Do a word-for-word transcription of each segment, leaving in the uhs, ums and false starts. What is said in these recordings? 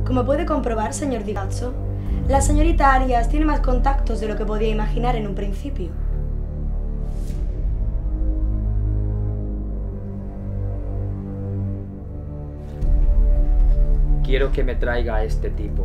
Como puede comprobar, señor Di Gazzo, la señorita Arias tiene más contactos de lo que podía imaginar en un principio. Quiero que me traiga a este tipo.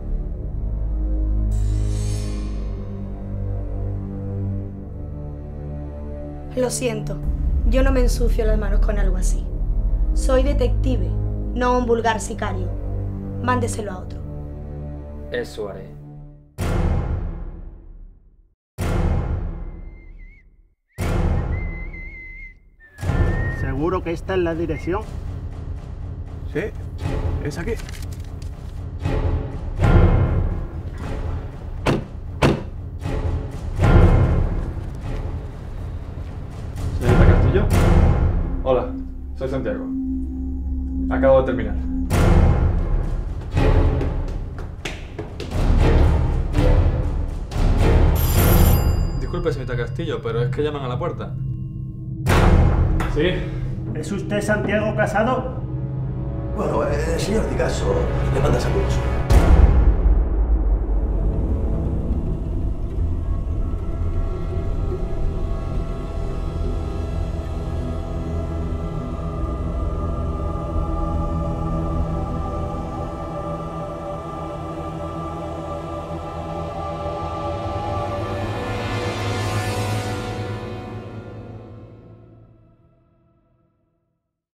Lo siento, yo no me ensucio las manos con algo así. Soy detective, no un vulgar sicario. Mándeselo a otro. Eso haré. ¿Seguro que esta es la dirección? Sí, es aquí. Señorita Castillo. Hola, soy Santiago. Acabo de terminar. Disculpe, señorita Castillo, pero es que llaman a la puerta. ¿Sí? ¿Es usted Santiago Casado? Bueno, el señor Di Gazzo le manda saludos.